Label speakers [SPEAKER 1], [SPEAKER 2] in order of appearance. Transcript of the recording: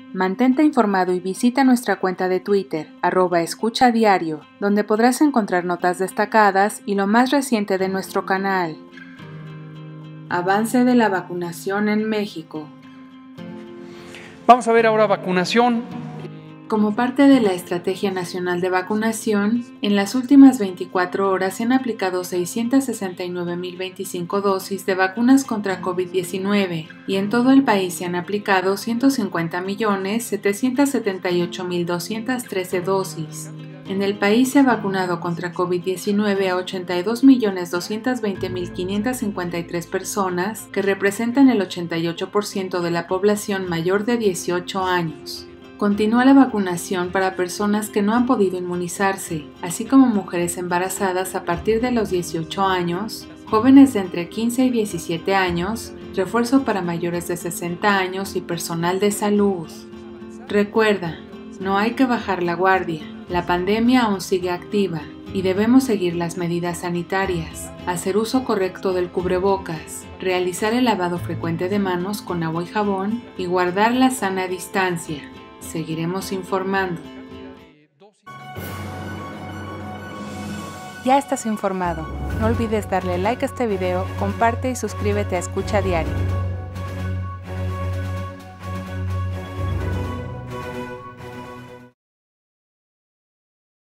[SPEAKER 1] Mantente informado y visita nuestra cuenta de Twitter, @escuchadiario, donde podrás encontrar notas destacadas y lo más reciente de nuestro canal. Avance de la vacunación en México.
[SPEAKER 2] Vamos a ver ahora vacunación.
[SPEAKER 1] Como parte de la Estrategia Nacional de Vacunación, en las últimas 24 horas se han aplicado 669.025 dosis de vacunas contra COVID-19 y en todo el país se han aplicado 150.778.213 dosis. En el país se ha vacunado contra COVID-19 a 82.220.553 personas, que representan el 88% de la población mayor de 18 años. Continúa la vacunación para personas que no han podido inmunizarse, así como mujeres embarazadas a partir de los 18 años, jóvenes de entre 15 y 17 años, refuerzo para mayores de 60 años y personal de salud. Recuerda, no hay que bajar la guardia, la pandemia aún sigue activa y debemos seguir las medidas sanitarias, hacer uso correcto del cubrebocas, realizar el lavado frecuente de manos con agua y jabón y guardar la sana distancia. Seguiremos informando. Ya estás informado. No olvides darle like a este video, comparte y suscríbete a Escucha Diario.